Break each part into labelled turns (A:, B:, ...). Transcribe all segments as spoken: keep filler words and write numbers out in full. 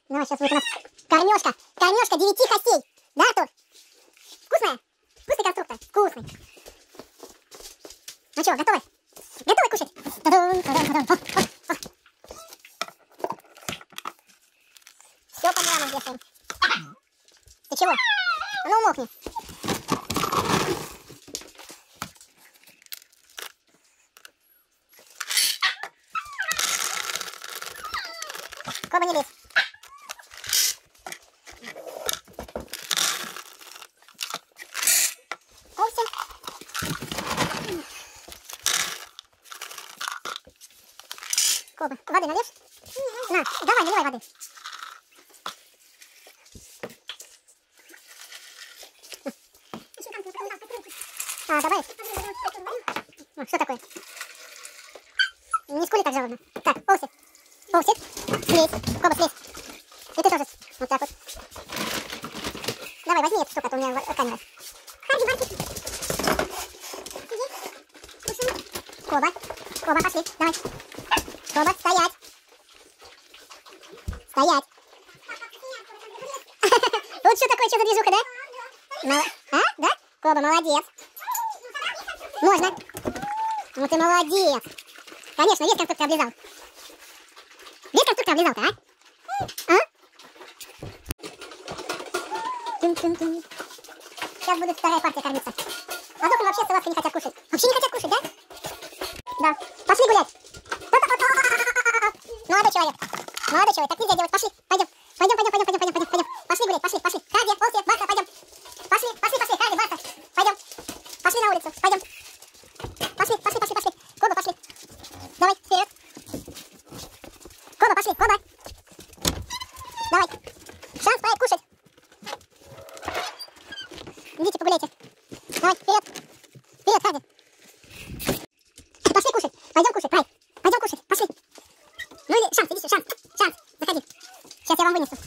A: Ну, сейчас будет у нас кормежка. Кормежка девяти костей. Да, Артур? Вкусная? Вкусный конструктор? Вкусный. Ну что, готовы? Готовы кушать? Та-дун, та-дун, та-дун. О, о, о. Все по граммам вешаем. Ты чего? А ну умолкни. Коба, не лезь. Овся. Коба, воды нальешь? На, давай, наливай воды. А, добавишь? Ну, что такое? Не скули так жалобно. Так, Овси. Овси, слезь. Коба, слезь. И ты тоже. Вот так вот. Давай, возьми эту штуку, а то у меня камера. Коба. Коба, пошли. Давай. Коба, стоять. Стоять. Вот что такое, что за движуха, да? Мол... А? Да? Коба, молодец. Можно. Ну ты молодец. Конечно, весь конструктор облизал. Весь конструктор облизал-то, а? А? Тун-тун-тун. Сейчас будет вторая партия кормиться. А вдруг вообще салатки не хотят кушать? Вообще не хотят кушать, да? Да. Пошли гулять. Молодой человек. Молодой человек, так нельзя делать. Пошли, пойдем. Пойдем, пойдем, пойдем, пойдем, пойдем, пойдем. Пошли гулять, пошли, пошли. Хади, Олси, Баста, пойдем. Пошли, пошли, пошли, Хади, Баста. Пойдем. Пошли на улицу, пойдем. Пошли, пошли, пошли, пошли. Коба, пошли. Давай, вперед. Коба, пошли, Коба. Давай. Шанс проект кушать. Идите, погуляйте. Давай, вперед. Вперед, Хади. Пошли кушать. Пойдем кушать, Рай. Пойдем кушать, пошли. Ну или шанс, иди сюда, шанс, шанс. Заходи. Сейчас я вам вынесу.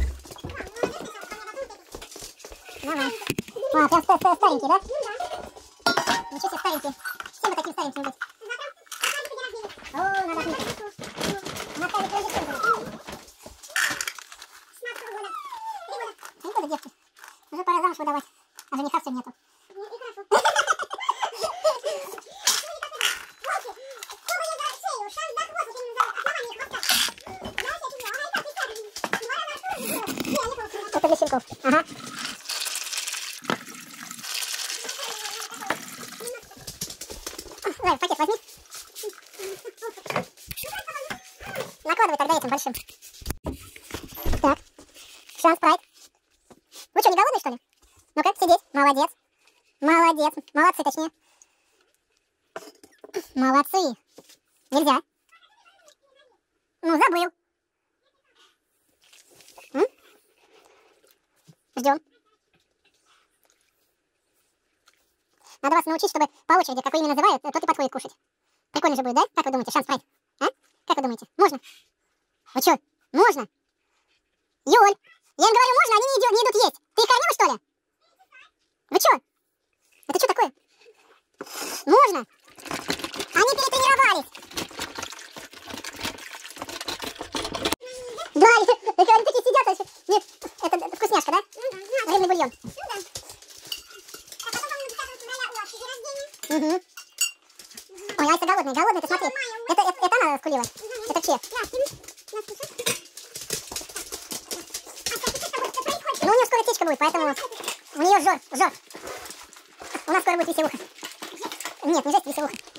A: Давай. А, прям старенький, да? Ничего себе, старенький. Всем бы таким стареньким быть. О, надо отметить. Наталья, ты уже что делаешь? Три года девки. Уже пора замуж выдавать. А жениха все нету. Это для щенков. Ага. Давай, пакет возьми. Накладывай тогда этим большим. Так. Шанс, прайд. Вы что, не голодные, что ли? Ну-ка, сидеть. Молодец. Молодец. Молодцы, точнее. Молодцы. Нельзя. Ну, забыл. М? Ждем. Надо вас научить, чтобы по очереди, как вы имя называют, тот и подходит кушать. Прикольно же будет, да? Как вы думаете, шанс прайд? А? Как вы думаете? Можно? Вы что? Можно? Юль, я им говорю, можно, они не идут, не идут есть. Ты их кормила, что ли? Вы что? Это что такое? Можно? Они перетренировались. Да, они такие сидят. Это вкусняшка, да? Рыбный бульон. Угу. Ой, Айса голодная, голодная, ты смотри. Это, это, это она скулила? Это че? Ну, у нее скоро течка будет, поэтому у нее жор, жор. У нас скоро будет веселуха. Нет, не жесть, веселуха.